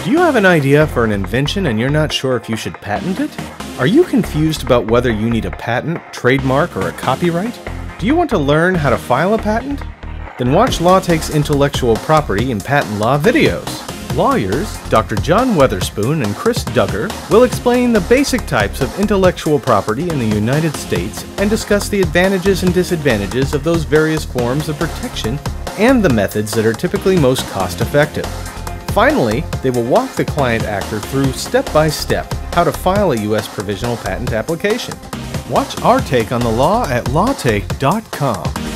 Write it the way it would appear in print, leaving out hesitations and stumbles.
Do you have an idea for an invention and you're not sure if you should patent it? Are you confused about whether you need a patent, trademark, or a copyright? Do you want to learn how to file a patent? Then watch LawTake's Intellectual Property and Patent Law videos. Lawyers, Dr. John Weatherspoon and Chris Duggar, will explain the basic types of intellectual property in the United States and discuss the advantages and disadvantages of those various forms of protection and the methods that are typically most cost-effective. Finally, they will walk the client actor through step-by-step how to file a U.S. provisional patent application. Watch our take on the law at lawtake.com.